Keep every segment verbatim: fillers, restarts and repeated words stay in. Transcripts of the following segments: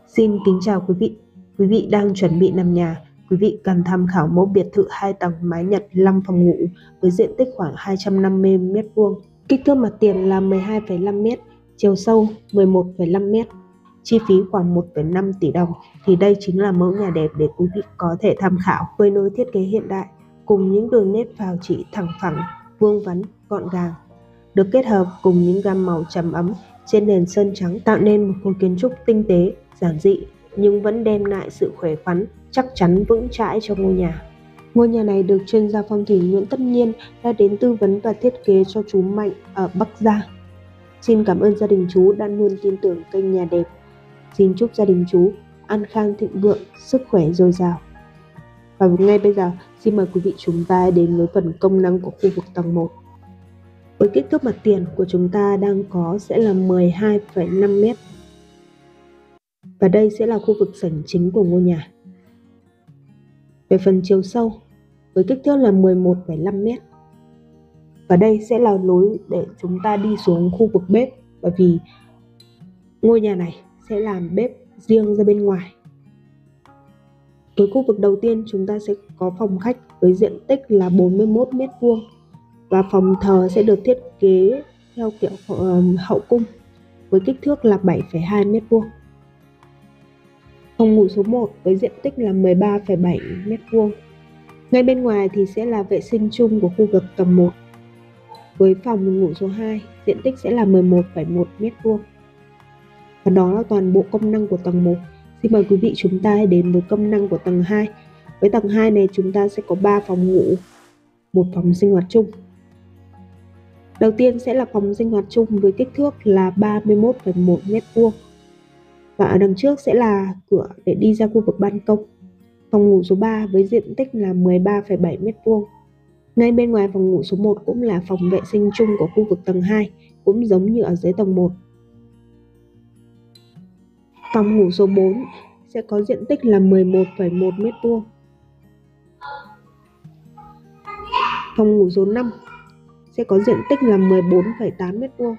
Xin kính chào quý vị. Quý vị đang chuẩn bị làm nhà. Quý vị cần tham khảo mẫu biệt thự hai tầng mái Nhật năm phòng ngủ với diện tích khoảng hai trăm năm mươi mét vuông. Kích thước mặt tiền là mười hai phẩy năm mét, chiều sâu mười một phẩy năm mét. Chi phí khoảng một phẩy năm tỷ đồng thì đây chính là mẫu nhà đẹp để quý vị có thể tham khảo, với lối thiết kế hiện đại cùng những đường nét phào chỉ thẳng phẳng, vuông vắn, gọn gàng, được kết hợp cùng những gam màu trầm ấm trên nền sơn trắng, tạo nên một khung kiến trúc tinh tế, giản dị nhưng vẫn đem lại sự khỏe khoắn, chắc chắn, vững chãi cho ngôi nhà. Ngôi nhà này được chuyên gia phong thủy Nguyễn Tất Nhiên đã đến tư vấn và thiết kế cho chú Mạnh ở Bắc Giang. Xin cảm ơn gia đình chú đã luôn tin tưởng kênh nhà đẹp. Xin chúc gia đình chú an khang thịnh vượng, sức khỏe dồi dào. Và ngay bây giờ, xin mời quý vị chúng ta đến với phần công năng của khu vực tầng một. Với kích thước mặt tiền của chúng ta đang có sẽ là mười hai phẩy năm mét. Và đây sẽ là khu vực sảnh chính của ngôi nhà. Về phần chiều sâu, với kích thước là mười một phẩy năm mét. Và đây sẽ là lối để chúng ta đi xuống khu vực bếp, bởi vì ngôi nhà này sẽ làm bếp riêng ra bên ngoài. Với khu vực đầu tiên chúng ta sẽ có phòng khách với diện tích là bốn mươi mốt mét vuông. Và phòng thờ sẽ được thiết kế theo kiểu hậu cung với kích thước là bảy phẩy hai mét vuông. Phòng ngủ số một với diện tích là mười ba phẩy bảy mét vuông. Ngay bên ngoài thì sẽ là vệ sinh chung của khu vực tầng một. Với phòng ngủ số hai, diện tích sẽ là mười một phẩy một mét vuông. Và đó là toàn bộ công năng của tầng một. Xin mời quý vị chúng ta hãy đến với công năng của tầng hai. Với tầng hai này chúng ta sẽ có ba phòng ngủ, một phòng sinh hoạt chung. Đầu tiên sẽ là phòng sinh hoạt chung với kích thước là ba mươi mốt phẩy một mét vuông. Và ở đằng trước sẽ là cửa để đi ra khu vực ban công. Phòng ngủ số ba với diện tích là mười ba phẩy bảy mét vuông. Ngay bên ngoài phòng ngủ số một cũng là phòng vệ sinh chung của khu vực tầng hai, cũng giống như ở dưới tầng một. Phòng ngủ số bốn sẽ có diện tích là mười một phẩy một mét vuông. Phòng ngủ số năm sẽ có diện tích là mười bốn phẩy tám mét vuông.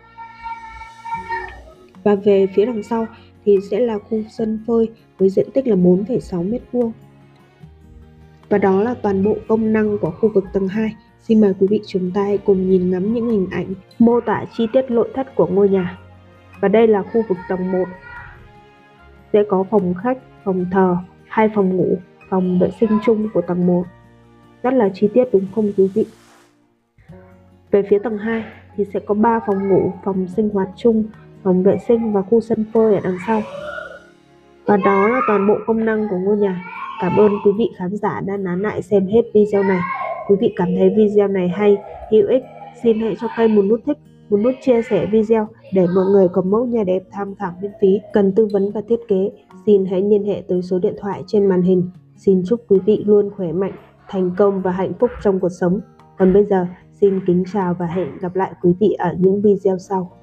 Và về phía đằng sau thì sẽ là khu sân phơi với diện tích là bốn phẩy sáu mét vuông. Và đó là toàn bộ công năng của khu vực tầng hai. Xin mời quý vị chúng ta hãy cùng nhìn ngắm những hình ảnh mô tả chi tiết nội thất của ngôi nhà. Và đây là khu vực tầng một. Sẽ có phòng khách, phòng thờ, hai phòng ngủ, phòng vệ sinh chung của tầng một. Rất là chi tiết đúng không quý vị? Về phía tầng hai thì sẽ có ba phòng ngủ, phòng sinh hoạt chung, phòng vệ sinh và khu sân phơi ở đằng sau. Và đó là toàn bộ công năng của ngôi nhà. Cảm ơn quý vị khán giả đã nán lại xem hết video này. Quý vị cảm thấy video này hay, hữu ích, xin hãy cho kênh một nút thích, một nút chia sẻ video để mọi người có mẫu nhà đẹp tham khảo miễn phí. Cần tư vấn và thiết kế, xin hãy liên hệ tới số điện thoại trên màn hình. Xin chúc quý vị luôn khỏe mạnh, thành công và hạnh phúc trong cuộc sống. Còn bây giờ, xin kính chào và hẹn gặp lại quý vị ở những video sau.